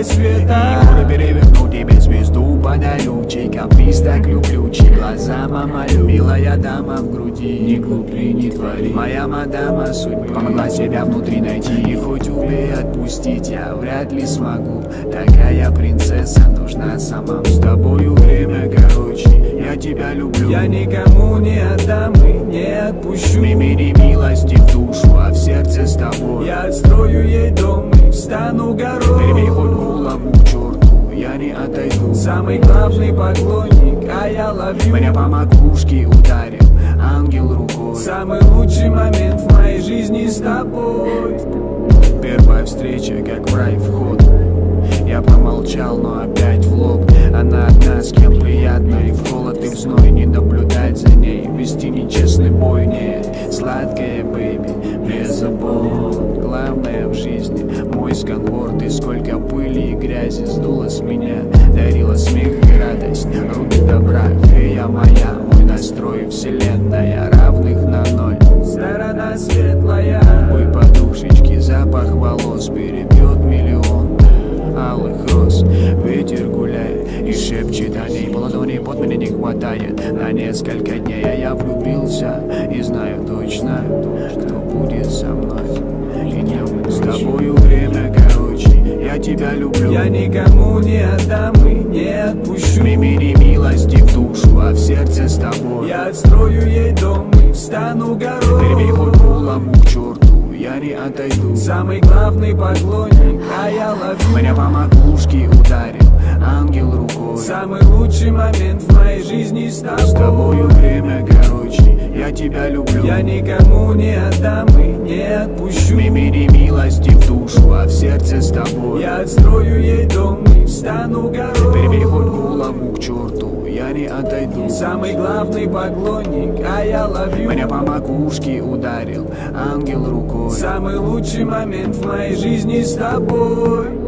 край света. И горы переверну, тебе звезду подарю. Чей каприз так люблю, чьи глаза молю. Милая дама в груди, не глупи, не твори. Моя мадама судьбы помогла себя внутри найти. И хоть убей, отпустить я вряд ли смогу. Такая принцесса нужна сама. С тобою время короче, я тебя люблю. Я никому не отдам и не отпущу. Мимири милости в душу, а в сердце с тобой. Я отстрою ей дом и встану горой. Перебей хоть голову к черту, я не отойду. Самый главный поклонник, а я ловлю. Меня по макушке ударил ангел рукой. Самый лучший момент в моей жизни с тобой. Первая встреча, как в рай вход. Я промолчал, но опять в лоб. Она одна, с кем приятно и в холод, и в зной не наблюдать за ней. Вести нечестный бой, нет. Сладкая бэйби, без забот. Главное в жизни мой сканворд. И сколько пыли и грязи сдуло с меня. Дарила смех и радость, руки добра. Фея моя, мой настрой, вселенная равных на ноль. Сторона светлая, Мой подушечки, запах волос перебьет миллион алых роз. Ветер гуляет и шепчет о ней. По ладони под меня не хватает на несколько дней. А я влюбился и знаю точно, кто будет со мной. И днем с тобою время короче, я тебя люблю. я никому не отдам и не отпущу. Мимири милости в душу, а в сердце с тобой. Я отстрою ей дом и встану Перебей горой. хоть голову к черту, я не отойду. Самый главный поклонник, а я ловлю. Меня по макушке ударил ангел рукой. Самый лучший момент в моей жизни с С тобой. тобою время короче, я тебя люблю. Я никому не отдам и не отпущу. Мимири милости в душу, а в сердце с тобой. Я отстрою ей дом и встану Перебей хоть горой. голову к черту, я не отойду. Самый главный поклонник, а я ловлю. Меня по макушке ударил ангел рукой. Самый лучший момент в моей жизни с тобой.